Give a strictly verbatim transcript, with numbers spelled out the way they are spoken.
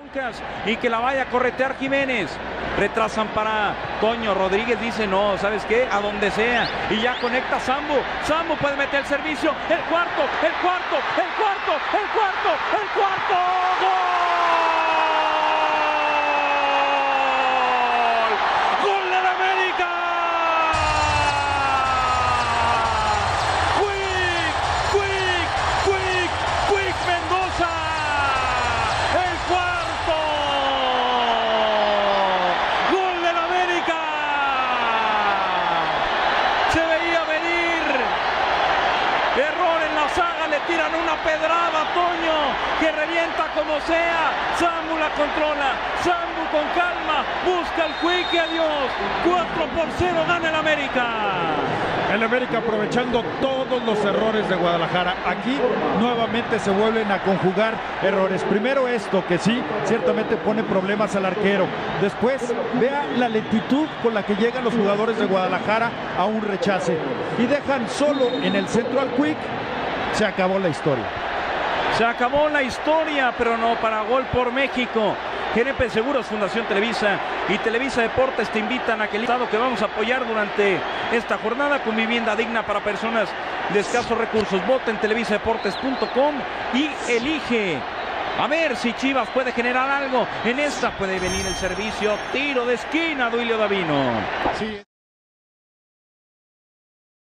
Y que la vaya a corretear Jiménez. Retrasan para Toño. Rodríguez dice no, ¿sabes qué? A donde sea. Y ya conecta Sambu. Sambu puede meter el servicio. El cuarto, el cuarto, el cuarto, el cuarto, el cuarto. ¡Gol! ¡Gol de la América! ¡Quick! ¡Quick! ¡Quick! ¡Quick Mendoza! ¡El cuarto! ¡Gol de la América! Se veía venir. Error en la saga, le tiran una pedrada a Toño, que revienta como sea. Sambu la controla, Sambu con calma, busca el quick y adiós. cuatro por cero gana el América. El América aprovechando todos los errores de Guadalajara. Aquí nuevamente se vuelven a conjugar errores. Primero esto, que sí, ciertamente pone problemas al arquero. Después, vea la lentitud con la que llegan los jugadores de Guadalajara a un rechace. Y dejan solo en el centro al quick. Se acabó la historia. Se acabó la historia, pero no para Gol por México. G N P Seguros, Fundación Televisa y Televisa Deportes te invitan a que el estado que vamos a apoyar durante esta jornada con vivienda digna para personas de escasos recursos. Vota en televisa deportes punto com y elige. A ver si Chivas puede generar algo. En esta puede venir el servicio. Tiro de esquina, Duilio Davino. Sí.